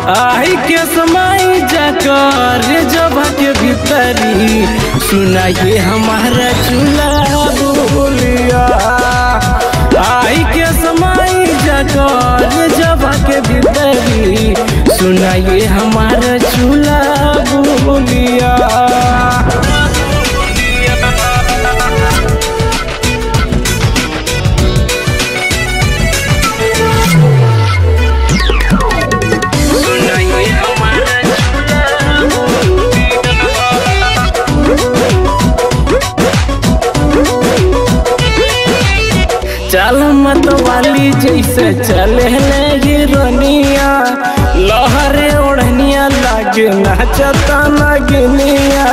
आई के समय जाकर जब के भीतरी सुनाइए हमारा चूल्हा बोलिया। आई के समय जाकर जब के भीतरी सुनाइए हमारा चूल्हा बोलिया। चल मत वाली जैसे चले हीरोनिया लहरे ओढ़निया लागे नाचता नगनिया।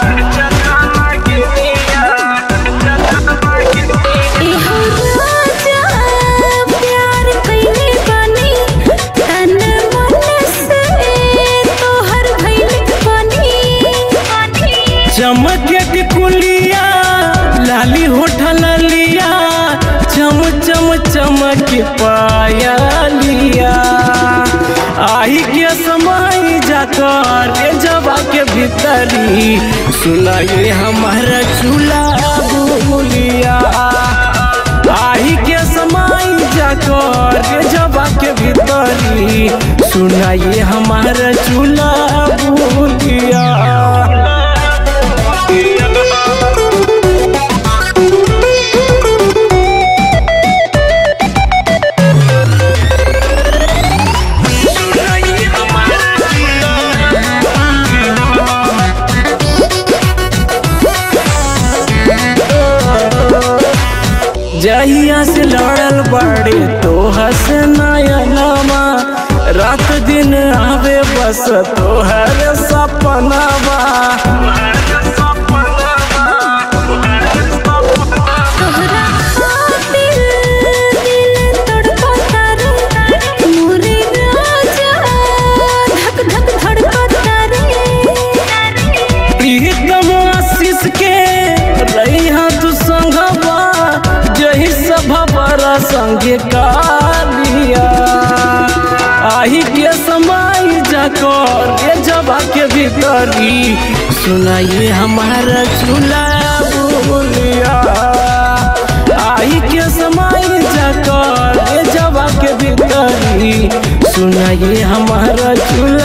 चमक के कुलिया लाली होठल लिया चम चम चमक पाया लिया। आई के समय जाकर जब के भीतरी सुनाइए हमारा चूल्हा बोलिया। आई के समय जाकर जब के भीतरी सुनाइए हमारा चूल्हा बोलिया। जहिया से लड़ल बड़े तो हंस नयनमा रात दिन आवे बस तोहर सपनावा। संगे कालिया आई के समय जाकर जब के भीतरी सुनाइए हमारा चूल्हा बोलिया। आई के समय जाकर जब के भीतरी सुनाइए हमारा चूल्हा